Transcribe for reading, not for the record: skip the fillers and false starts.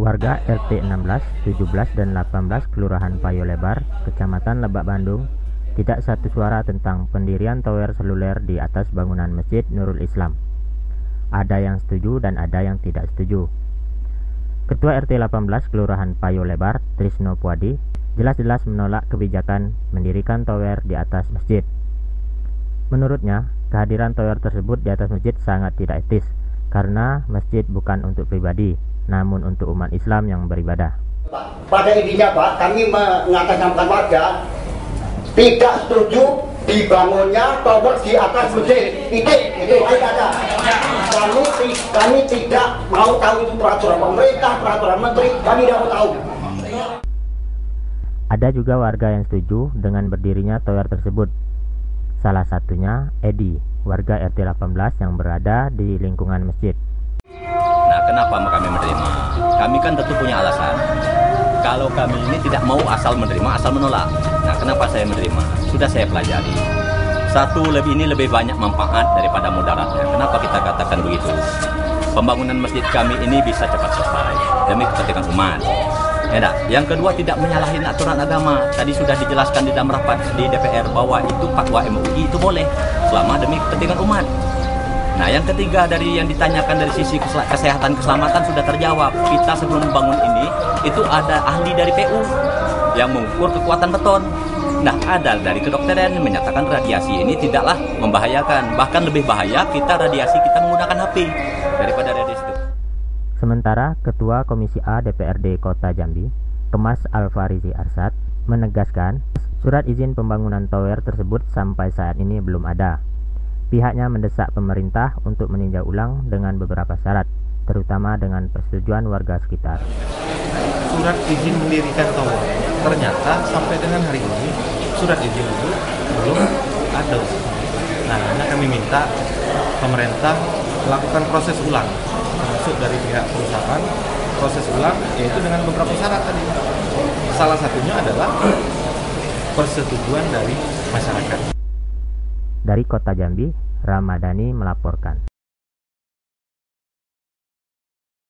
Warga RT 16, 17, dan 18 Kelurahan Payo Lebar, Kecamatan Lebak, Bandung, tidak satu suara tentang pendirian tower seluler di atas bangunan Masjid Nurul Islam. Ada yang setuju dan ada yang tidak setuju. Ketua RT 18 Kelurahan Payo Lebar, Trisno Puadi, jelas-jelas menolak kebijakan mendirikan tower di atas masjid. Menurutnya, kehadiran tower tersebut di atas masjid sangat tidak etis, karena masjid bukan untuk pribadi, namun untuk umat Islam yang beribadah. Pada intinya Pak, kami mengatasnamakan warga tidak setuju dibangunnya tower di atas masjid. Itu ada. Kami tidak mau tahu itu peraturan pemerintah, peraturan menteri, kami tidak mau tahu. Ada juga warga yang setuju dengan berdirinya tower tersebut. Salah satunya Edi, warga RT 18 yang berada di lingkungan masjid. Nah, kenapa kami menerima? Kami kan tentu punya alasan. Kalau kami ini tidak mau asal menerima, asal menolak. Nah, kenapa saya menerima? Sudah saya pelajari. Satu, ini lebih banyak manfaat daripada mudaratnya. Kenapa kita katakan begitu? Pembangunan masjid kami ini bisa cepat selesai demi kepentingan umat. Ya, yang kedua, tidak menyalahi aturan agama. Tadi sudah dijelaskan di dalam rapat di DPR bahwa itu fatwa MUI itu boleh selama demi kepentingan umat. Nah, yang ketiga, dari yang ditanyakan dari sisi kesehatan keselamatan sudah terjawab. Kita sebelum membangun ini itu ada ahli dari PU yang mengukur kekuatan beton. Nah, ada dari kedokteran yang menyatakan radiasi ini tidaklah membahayakan, bahkan lebih bahaya kita menggunakan HP daripada radiasi itu. Sementara Ketua Komisi A DPRD Kota Jambi, Kemas Alfarizi Arsad, menegaskan surat izin pembangunan tower tersebut sampai saat ini belum ada. Pihaknya mendesak pemerintah untuk meninjau ulang dengan beberapa syarat, terutama dengan persetujuan warga sekitar. Surat izin mendirikan tower, ternyata sampai dengan hari ini surat izin itu belum ada. Nah, kami minta pemerintah melakukan proses ulang, termasuk dari pihak perusahaan, proses ulang yaitu dengan beberapa syarat tadi. Salah satunya adalah persetujuan dari masyarakat. Dari Kota Jambi, Ramadhani melaporkan.